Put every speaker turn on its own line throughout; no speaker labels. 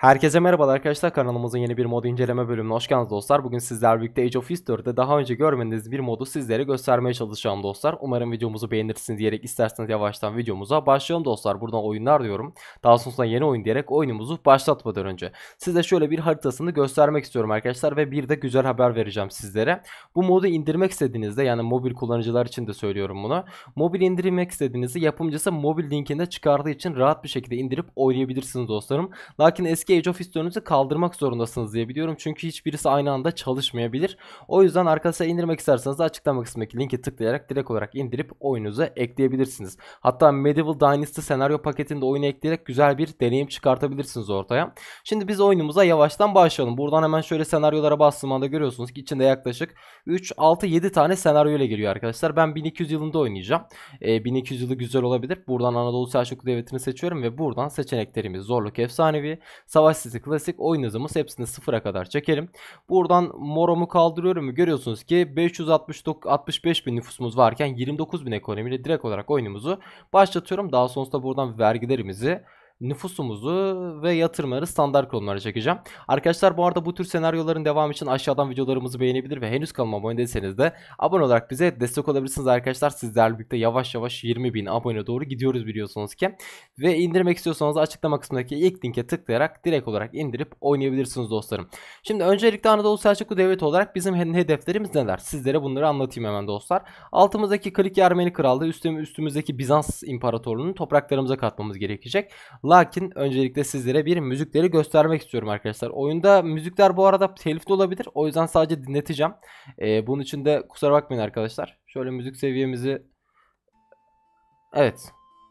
Herkese merhabalar arkadaşlar, kanalımızın yeni bir mod inceleme bölümüne hoş geldiniz dostlar. Bugün sizlerle birlikte Age of History'de daha önce görmediğiniz bir modu sizlere göstermeye çalışacağım dostlar. Umarım videomuzu beğenirsiniz diyerek isterseniz yavaştan videomuza başlayalım dostlar. Buradan oyunlar diyorum. Daha sonrasında yeni oyun diyerek oyunumuzu başlatmadan önce size şöyle bir haritasını göstermek istiyorum arkadaşlar ve bir de güzel haber vereceğim sizlere. Bu modu indirmek istediğinizde, yani mobil kullanıcılar için de söylüyorum bunu. Mobil indirmek istediğinizde yapımcısı mobil linkinde çıkardığı için rahat bir şekilde indirip oynayabilirsiniz dostlarım. Lakin eski Age of History'nizi kaldırmak zorundasınız diye biliyorum. Çünkü hiçbirisi aynı anda çalışmayabilir. O yüzden arkadaşlar indirmek isterseniz de açıklama kısmındaki linki tıklayarak direkt olarak indirip oyununuza ekleyebilirsiniz. Hatta Medieval Dynasty senaryo paketinde oyunu ekleyerek güzel bir deneyim çıkartabilirsiniz ortaya. Şimdi biz oyunumuza yavaştan başlayalım. Buradan hemen şöyle senaryolara bastığım anda görüyorsunuz ki içinde yaklaşık 3, 6, 7 tane senaryo ile geliyor arkadaşlar. Ben 1200 yılında oynayacağım. 1200 yılı güzel olabilir. Buradan Anadolu Selçuklu Devleti'ni seçiyorum ve buradan seçeneklerimiz zorluk efsanevi, savaş sesi klasik, oyun hızımız hepsini sıfıra kadar çekelim. Buradan moromu kaldırıyorum ve görüyorsunuz ki 565 bin nüfusumuz varken 29 bin ekonomiyle direkt olarak oyunumuzu başlatıyorum. Daha sonrasında buradan vergilerimizi, nüfusumuzu ve yatırımları standart konulara çekeceğim. Arkadaşlar bu arada bu tür senaryoların devamı için aşağıdan videolarımızı beğenebilir ve henüz kanalıma abone değilseniz de abone olarak bize destek olabilirsiniz arkadaşlar. Sizlerle birlikte yavaş yavaş 20 bin abone doğru gidiyoruz biliyorsunuz ki. Ve indirmek istiyorsanız açıklama kısmındaki ilk linke tıklayarak direkt olarak indirip oynayabilirsiniz dostlarım. Şimdi öncelikle Anadolu Selçuklu Devleti olarak bizim hedeflerimiz neler? Sizlere bunları anlatayım hemen dostlar. Altımızdaki Kırık Ermeni Krallığı, üstümüzdeki Bizans İmparatorluğu'nu topraklarımıza katmamız gerekecek. Lakin öncelikle sizlere bir müzikleri göstermek istiyorum arkadaşlar. Oyunda müzikler bu arada telifli olabilir. O yüzden sadece dinleteceğim. Bunun için de kusura bakmayın arkadaşlar. Şöyle müzik seviyemizi... Evet.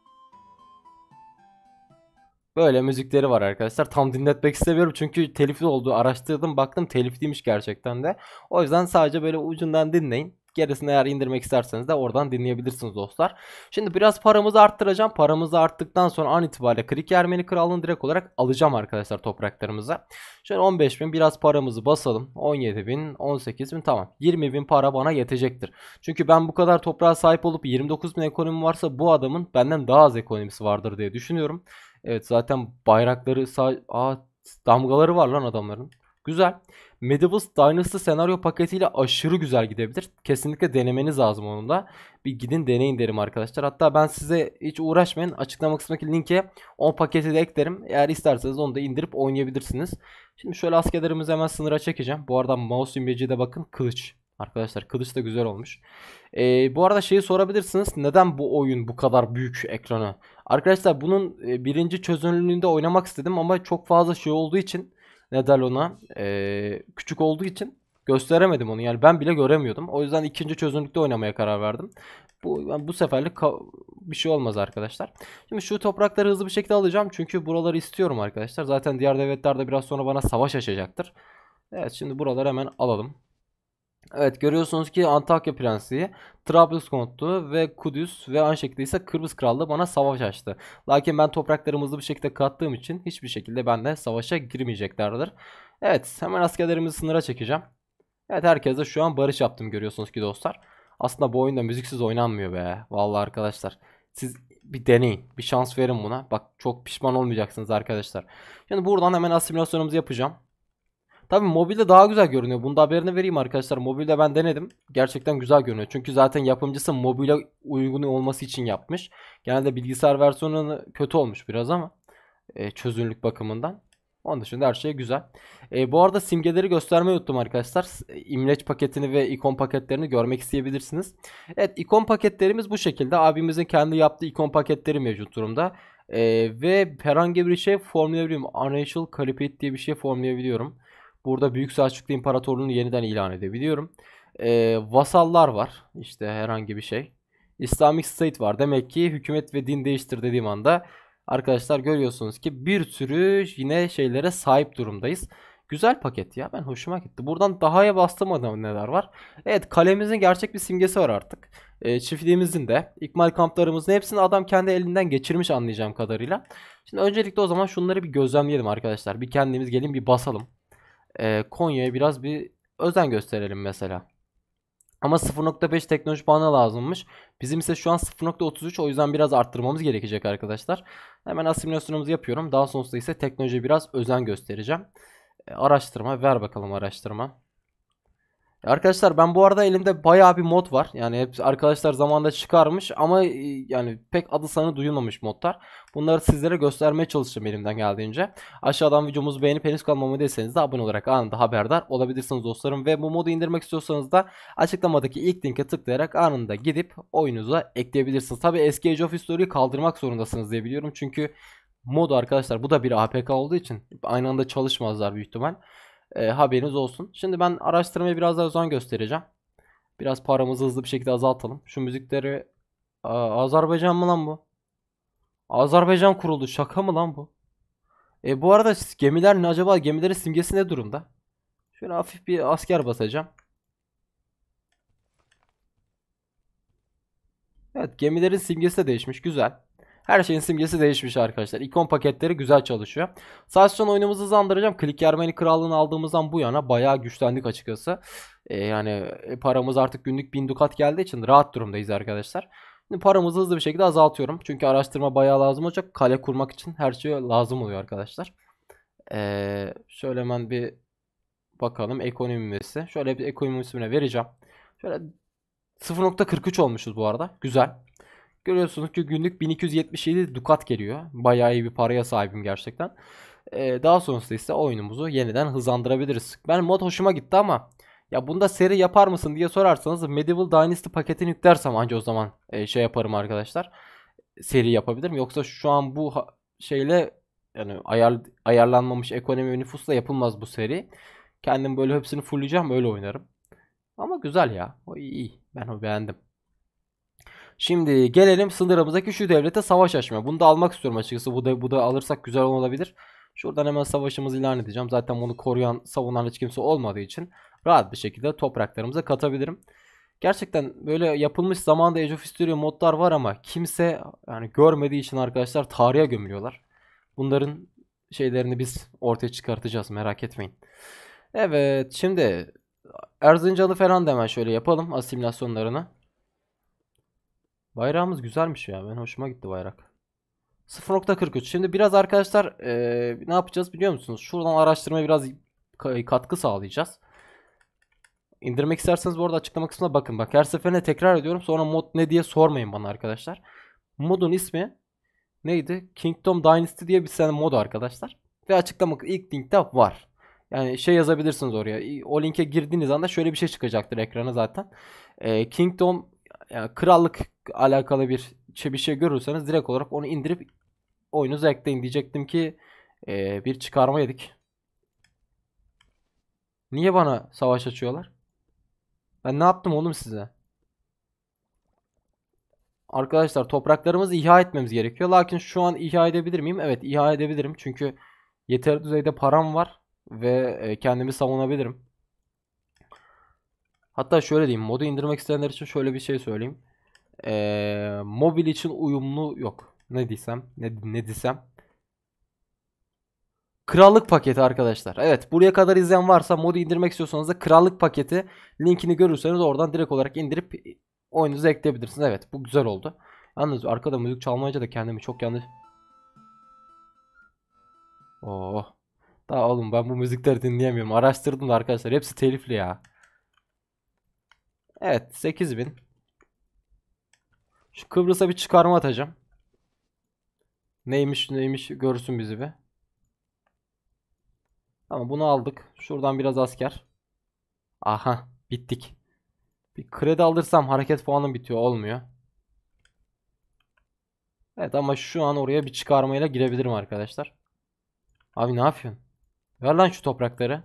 Böyle müzikleri var arkadaşlar. Tam dinletmek istemiyorum çünkü telifli olduğu araştırdım, baktım telifliymiş gerçekten de. O yüzden sadece böyle ucundan dinleyin. Gerisini eğer indirmek isterseniz de oradan dinleyebilirsiniz dostlar. Şimdi biraz paramızı arttıracağım. Paramızı arttıktan sonra an itibariyle Kırık Ermeni Krallığı'nı direkt olarak alacağım arkadaşlar topraklarımıza. Şöyle 15 bin, biraz paramızı basalım. 17 bin, 18 bin, tamam. 20 bin para bana yetecektir. Çünkü ben bu kadar toprağa sahip olup 29 bin ekonomi varsa bu adamın benden daha az ekonomisi vardır diye düşünüyorum. Evet, zaten bayrakları damgaları var lan adamların. Güzel. Medieval Dynasty senaryo paketiyle aşırı güzel gidebilir. Kesinlikle denemeniz lazım onun da. Bir gidin deneyin derim arkadaşlar. Hatta ben size hiç uğraşmayın. Açıklama kısmındaki linke o paketi de eklerim. Eğer isterseniz onu da indirip oynayabilirsiniz. Şimdi şöyle askerlerimizi hemen sınıra çekeceğim. Bu arada mouse imleciye de bakın, kılıç. Arkadaşlar kılıç da güzel olmuş. Bu arada şeyi sorabilirsiniz. Neden bu oyun bu kadar büyük ekranı? Arkadaşlar bunun birinci çözünürlüğünde oynamak istedim ama çok fazla şey olduğu için, ne der ona, küçük olduğu için gösteremedim onu. Yani ben bile göremiyordum. O yüzden ikinci çözünürlükte oynamaya karar verdim. Bu seferlik bir şey olmaz arkadaşlar. Şimdi şu toprakları hızlı bir şekilde alacağım. Çünkü buraları istiyorum arkadaşlar. Zaten diğer devletler de biraz sonra bana savaş açacaktır. Evet, şimdi buraları hemen alalım. Evet, görüyorsunuz ki Antakya Prensliği, Trabzonspor'tu ve Kudüs ve aynı şekilde ise Kıbrıs Krallığı bana savaş açtı. Lakin ben topraklarımı hızlı bir şekilde kattığım için hiçbir şekilde benimle savaşa girmeyeceklerdir. Evet, hemen askerlerimizi sınıra çekeceğim. Evet, herkese şu an barış yaptım görüyorsunuz ki dostlar. Aslında bu oyunda müziksiz oynanmıyor be. Vallahi arkadaşlar. Siz bir deneyin. Bir şans verin buna. Bak, çok pişman olmayacaksınız arkadaşlar. Şimdi buradan hemen asimilasyonumuzu yapacağım. Tabii mobilde daha güzel görünüyor. Bunda haberini vereyim arkadaşlar. Mobilde ben denedim. Gerçekten güzel görünüyor. Çünkü zaten yapımcısı mobile uygun olması için yapmış. Genelde bilgisayar versiyonu kötü olmuş biraz ama çözünürlük bakımından. Onun dışında her şey güzel. Bu arada simgeleri göstermeyi unuttum arkadaşlar. İmleç paketini ve ikon paketlerini görmek isteyebilirsiniz. Evet, ikon paketlerimiz bu şekilde. Abimizin kendi yaptığı ikon paketleri mevcut durumda. Ve herhangi bir şey formlayabiliyorum. Unusual Caliphate diye bir şey formlayabiliyorum. Burada Büyük Selçuklu İmparatorluğu'nu yeniden ilan edebiliyorum. Vasallar var. İşte herhangi bir şey. Islamic State var. Demek ki hükümet ve din değiştir dediğim anda arkadaşlar görüyorsunuz ki bir sürü yine şeylere sahip durumdayız. Güzel paket ya. Ben hoşuma gitti. Buradan daha'ya bastığım adam neler var. Evet, kalemizin gerçek bir simgesi var artık. Çiftliğimizin de, ikmal kamplarımızın hepsini adam kendi elinden geçirmiş anlayacağım kadarıyla. Şimdi öncelikle o zaman şunları bir gözlemleyelim arkadaşlar. Bir kendimiz gelin bir basalım. Konya'ya biraz bir özen gösterelim mesela. Ama 0.5 teknoloji puanı lazımmış. Bizim ise şu an 0.33, o yüzden biraz arttırmamız gerekecek arkadaşlar. Hemen asimilasyonumuzu yapıyorum. Daha sonrasında ise teknolojiye biraz özen göstereceğim. Araştırma ver bakalım, araştırma. Arkadaşlar ben bu arada elimde bayağı bir mod var. Yani hep arkadaşlar zamanında çıkarmış ama yani pek adı sanı duyulmamış modlar. Bunları sizlere göstermeye çalışacağım elimden geldiğince. Aşağıdan videomuzu beğenip henüz kanalıma değilseniz de abone olarak anında haberdar olabilirsiniz dostlarım. Ve bu modu indirmek istiyorsanız da açıklamadaki ilk linke tıklayarak anında gidip oyunuza ekleyebilirsiniz. Tabi eski Age of History'yi kaldırmak zorundasınız diye biliyorum. Çünkü modu arkadaşlar, bu da bir APK olduğu için aynı anda çalışmazlar büyük ihtimal. Haberiniz olsun. Şimdi ben araştırmaya biraz daha özen göstereceğim. Biraz paramızı hızlı bir şekilde azaltalım. Şu müzikleri... Azerbaycan mı lan bu? Azerbaycan kuruldu. Şaka mı lan bu? Bu arada gemiler ne acaba? Gemilerin simgesi ne durumda? Şöyle hafif bir asker basacağım. Evet, gemilerin simgesi de değişmiş. Güzel. Her şeyin simgesi değişmiş arkadaşlar. İkon paketleri güzel çalışıyor. Sadece oyunumuzu hızlandıracağım. Klik Ermeni Krallığı'nı aldığımızdan bu yana bayağı güçlendik açıkçası. Paramız artık günlük 1000 dukat geldiği için rahat durumdayız arkadaşlar. Şimdi paramızı hızlı bir şekilde azaltıyorum. Çünkü araştırma bayağı lazım olacak. Kale kurmak için her şey lazım oluyor arkadaşlar. Şöyle hemen bir bakalım ekonomimizi. Şöyle bir ekonomisine vereceğim. Şöyle 0.43 olmuşuz bu arada. Güzel. Görüyorsunuz ki günlük 1277 dukat geliyor. Bayağı iyi bir paraya sahibim gerçekten. Daha sonrasında ise oyunumuzu yeniden hızlandırabiliriz. Ben mod hoşuma gitti ama ya bunda seri yapar mısın diye sorarsanız Medieval Dynasty paketini yüklersem anca o zaman şey yaparım arkadaşlar. Seri yapabilirim. Yoksa şu an bu şeyle, yani ayarlanmamış ekonomi ve nüfusla yapılmaz bu seri. Kendim böyle hepsini fullleyeceğim, öyle oynarım. Ama güzel ya. O iyi. Ben o beğendim. Şimdi gelelim sınırımızdaki şu devlete savaş açmaya. Bunu da almak istiyorum açıkçası. Bu da alırsak güzel olabilir. Şuradan hemen savaşımızı ilan edeceğim. Zaten bunu koruyan, savunan hiç kimse olmadığı için rahat bir şekilde topraklarımıza katabilirim. Gerçekten böyle yapılmış zamanda Age of History modlar var ama kimse yani görmediği için arkadaşlar tarihe gömülüyorlar. Bunların şeylerini biz ortaya çıkartacağız, merak etmeyin. Evet, şimdi Erzincan'ı falan da hemen şöyle yapalım asimilasyonlarını. Bayrağımız güzelmiş ya. Ben hoşuma gitti bayrak. 0.43. Şimdi biraz arkadaşlar ne yapacağız biliyor musunuz? Şuradan araştırmaya biraz katkı sağlayacağız. İndirmek isterseniz bu arada açıklama kısmına bakın. Bak, her seferinde tekrar ediyorum. Sonra mod ne diye sormayın bana arkadaşlar. Modun ismi neydi? Kingdom Dynasty diye bir tane mod arkadaşlar. Ve açıklama ilk linkte var. Yani şey yazabilirsiniz oraya. O linke girdiğiniz anda şöyle bir şey çıkacaktır ekrana zaten. Kingdom, yani krallık alakalı bir şey görürseniz direkt olarak onu indirip oyunuza ekleyin. Diyecektim ki bir çıkarma yedik. Niye bana savaş açıyorlar? Ben ne yaptım oğlum size? Arkadaşlar topraklarımızı ihya etmemiz gerekiyor. Lakin şu an ihya edebilir miyim? Evet, ihya edebilirim. Çünkü yeterli düzeyde param var. Ve kendimi savunabilirim. Hatta şöyle diyeyim. Modu indirmek isteyenler için şöyle bir şey söyleyeyim. Mobil için uyumlu yok. Ne desem? Ne desem? Krallık paketi arkadaşlar. Evet, buraya kadar izleyen varsa modu indirmek istiyorsanız da krallık paketi linkini görürseniz oradan direkt olarak indirip oyununuza ekleyebilirsiniz. Evet, bu güzel oldu. Yalnız arkada müzik çalmayınca da kendimi çok yanlış... Oh. Daha oğlum ben bu müzikleri dinleyemiyorum. Araştırdım da arkadaşlar hepsi telifli ya. Evet, 8000. Şu Kıbrıs'a bir çıkarma atacağım. Neymiş görsün bizi bir. Tamam, bunu aldık. Şuradan biraz asker. Aha, bittik. Bir kredi alırsam hareket puanım bitiyor, olmuyor. Evet ama şu an oraya bir çıkarmayla girebilirim arkadaşlar. Abi ne yapıyorsun? Ver lan şu toprakları.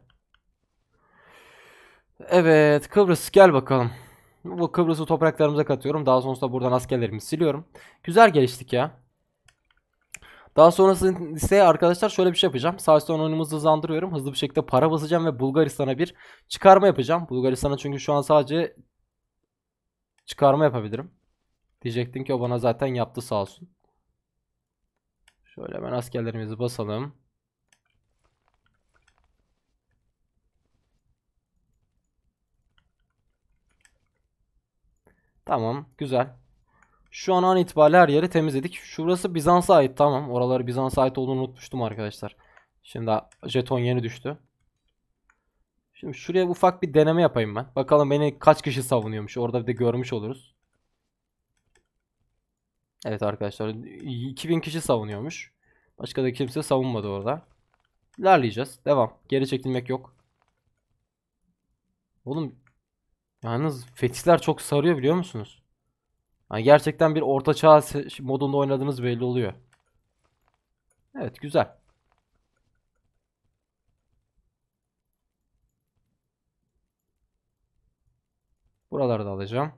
Evet, Kıbrıs gel bakalım. Bu Kıbrıs'ı topraklarımıza katıyorum. Daha sonrasında buradan askerlerimi siliyorum. Güzel geliştik ya. Daha sonrasında ise arkadaşlar şöyle bir şey yapacağım. Sağ üstten oyunumuzu hızlandırıyorum. Hızlı bir şekilde para basacağım ve Bulgaristan'a bir çıkarma yapacağım. Bulgaristan'a çünkü şu an sadece çıkarma yapabilirim. Diyecektim ki o bana zaten yaptı sağ olsun. Şöyle hemen askerlerimizi basalım. Tamam, güzel. Şu an itibariyle her yeri temizledik. Şurası Bizans'a ait, tamam. Oraları Bizans'a ait olduğunu unutmuştum arkadaşlar. Şimdi jeton yeni düştü. Şimdi şuraya ufak bir deneme yapayım ben. Bakalım beni kaç kişi savunuyormuş. Orada bir de görmüş oluruz. Evet arkadaşlar, 2000 kişi savunuyormuş. Başka da kimse savunmadı orada. İlerleyeceğiz. Devam. Geri çekilmek yok. Oğlum yalnız fetihler çok sarıyor, biliyor musunuz? Yani gerçekten bir ortaçağ modunda oynadığınız belli oluyor. Evet, güzel. Buraları da alacağım.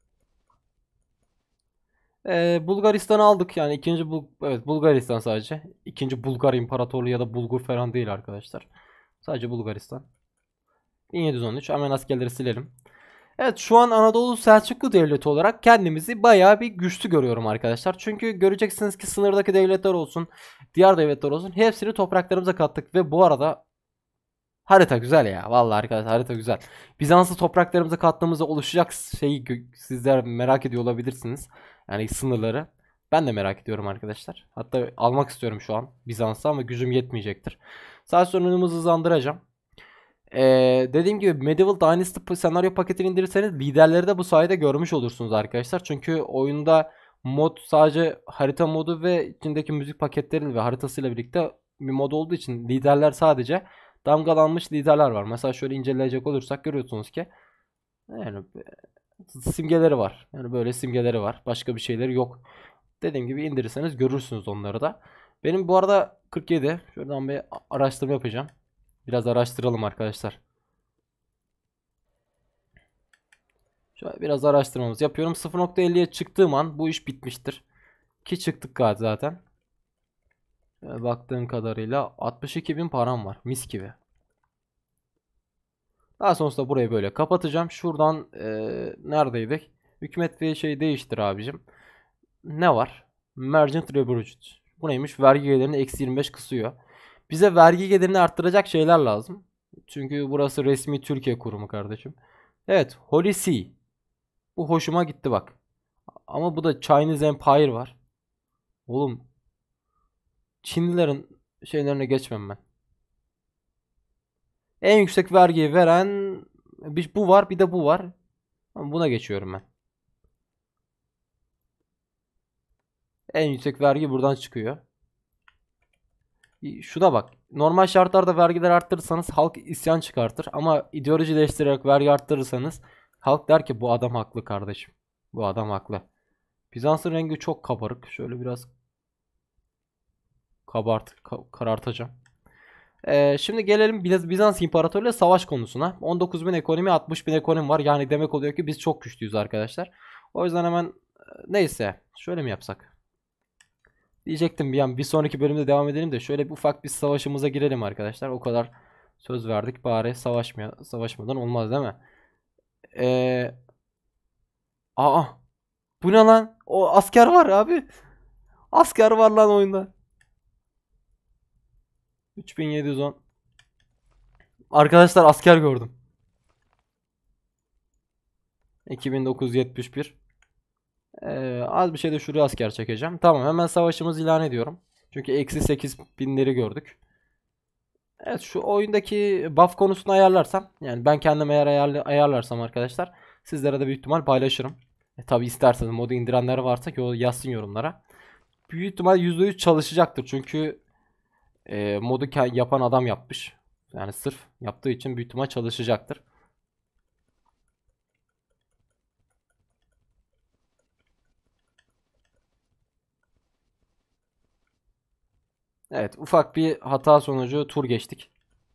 Bulgaristan'ı aldık. Yani evet, Bulgaristan sadece. İkinci Bulgar İmparatorluğu ya da Bulgur falan değil arkadaşlar. Sadece Bulgaristan. 1713. Hemen askerleri silelim. Evet, şu an Anadolu Selçuklu Devleti olarak kendimizi bayağı bir güçlü görüyorum arkadaşlar. Çünkü göreceksiniz ki sınırdaki devletler olsun, diğer devletler olsun, hepsini topraklarımıza kattık ve bu arada harita güzel ya. Vallahi arkadaşlar, harita güzel. Bizans'ı topraklarımıza kattığımızda oluşacak şeyi sizler merak ediyor olabilirsiniz. Yani sınırları. Ben de merak ediyorum arkadaşlar. Hatta almak istiyorum şu an Bizans'ı ama gücüm yetmeyecektir. Saat sonunu hızlandıracağım. Dediğim gibi Medieval Dynasty senaryo paketini indirirseniz liderleri de bu sayede görmüş olursunuz arkadaşlar. Çünkü oyunda mod sadece harita modu ve içindeki müzik paketleri ve haritasıyla birlikte bir mod olduğu için liderler sadece damgalanmış liderler var. Mesela şöyle inceleyecek olursak görüyorsunuz ki yani simgeleri var. Yani böyle simgeleri var. Başka bir şeyleri yok. Dediğim gibi indirirseniz görürsünüz onları da. Benim bu arada 47. Şuradan bir araştırma yapacağım. Biraz araştıralım arkadaşlar. Şöyle biraz araştırmamızı yapıyorum. 0.50'ye çıktığım an bu iş bitmiştir. Ki çıktık galiba zaten. Baktığım kadarıyla 62.000 param var. Mis gibi. Daha sonrasında burayı böyle kapatacağım. Şuradan neredeydik? Hükümet ve şey değiştir abicim. Ne var? Merchant Rebrugit. Bu neymiş? Vergi gelirini -25 kısıyor. Bize vergi gelirini arttıracak şeyler lazım. Çünkü burası resmi Türkiye kurumu kardeşim. Evet, Holy See. Bu hoşuma gitti bak. Ama bu da Chinese Empire var. Oğlum Çinlilerin şeylerine geçmem ben. En yüksek vergiyi veren bu var, bir de bu var. Ama buna geçiyorum ben. En yüksek vergi buradan çıkıyor. Şuna bak. Normal şartlarda vergiler arttırırsanız halk isyan çıkartır. Ama ideolojileştirerek vergi arttırırsanız halk der ki bu adam haklı kardeşim. Bu adam haklı. Bizans'ın rengi çok kabarık. Şöyle biraz karartacağım. Şimdi gelelim Bizans İmparatorluğu savaş konusuna. 19.000 ekonomi, 60.000 ekonomi var. Yani demek oluyor ki biz çok güçlüyüz arkadaşlar. O yüzden hemen neyse şöyle mi yapsak? Diyecektim bir an, bir sonraki bölümde devam edelim de şöyle bir ufak bir savaşımıza girelim arkadaşlar. O kadar söz verdik, bari savaşmadan olmaz değil mi? Ee, aa, bu ne lan? O asker var abi. Asker var lan oyunda. 3710. Arkadaşlar asker gördüm. 2971. Az bir şey de şuraya asker çekeceğim. Tamam, hemen savaşımızı ilan ediyorum. Çünkü -8.000'leri gördük. Evet, şu oyundaki buff konusunu ayarlarsam, yani ben kendim eğer ayarlarsam arkadaşlar, sizlere de büyük ihtimal paylaşırım. Tabi isterseniz modu indirenler varsa ki o yazsın yorumlara. Büyük ihtimal %100 çalışacaktır çünkü modu yapan adam yapmış. Yani sırf yaptığı için büyük ihtimal çalışacaktır. Evet, ufak bir hata sonucu tur geçtik.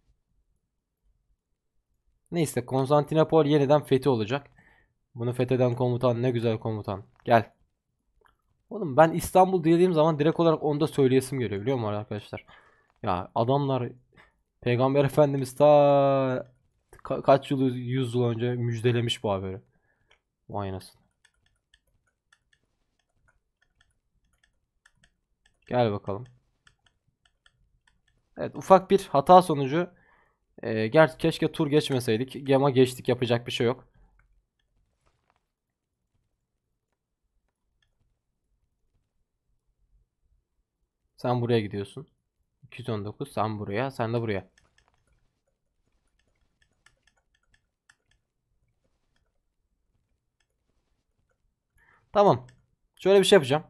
Neyse, Konstantinopol yeniden fethi olacak. Bunu fetheden komutan ne güzel komutan. Gel. Oğlum ben İstanbul dediğim zaman direkt olarak onda söyleyesim geliyor, biliyor musun arkadaşlar? Ya adamlar Peygamber Efendimiz ta kaç yıl, 100 yıl önce müjdelemiş bu haberi. Vay anasını. Gel bakalım. Evet, ufak bir hata sonucu keşke tur geçmeseydik. Gema geçtik, yapacak bir şey yok. Sen buraya gidiyorsun. 219 sen buraya, sen de buraya. Tamam. Şöyle bir şey yapacağım.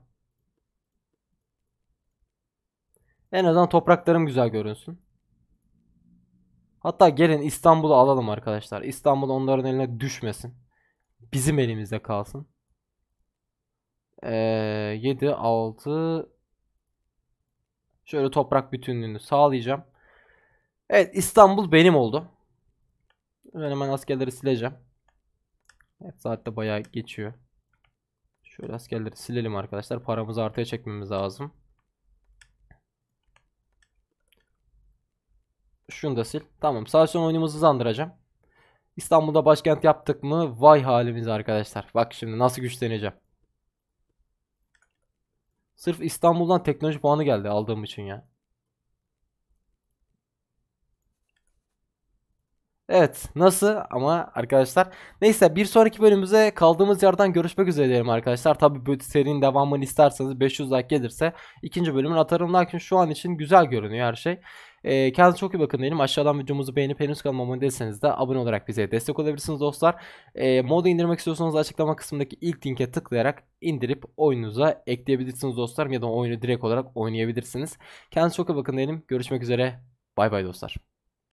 En azından topraklarım güzel görünsün. Hatta gelin İstanbul'u alalım arkadaşlar. İstanbul onların eline düşmesin. Bizim elimizde kalsın. 7, 6. Şöyle toprak bütünlüğünü sağlayacağım. Evet, İstanbul benim oldu. Ben hemen askerleri sileceğim. Evet, saat de bayağı geçiyor. Şöyle askerleri silelim arkadaşlar. Paramızı artıya çekmemiz lazım. Şunu da sil. Tamam. Sağ son oyunumuzu hızlandıracağım. İstanbul'da başkent yaptık mı? Vay halimiz arkadaşlar. Bak şimdi nasıl güçleneceğim. Sırf İstanbul'dan teknoloji puanı geldi aldığım için ya. Evet, nasıl ama arkadaşlar. Neyse, bir sonraki bölümümüze kaldığımız yerden görüşmek üzere diyelim arkadaşlar. Tabi bu serinin devamını isterseniz 500 like gelirse ikinci bölümünü atarım. Lakin şu an için güzel görünüyor her şey. Kendinize çok iyi bakın diyelim. Aşağıdan videomuzu beğenip henüz kanalıma abone değilseniz de abone olarak bize destek olabilirsiniz dostlar. Modu indirmek istiyorsanız açıklama kısmındaki ilk linke tıklayarak indirip oyununuza ekleyebilirsiniz dostlarım. Ya da oyunu direkt olarak oynayabilirsiniz. Kendinize çok iyi bakın diyelim. Görüşmek üzere. Bay bay dostlar.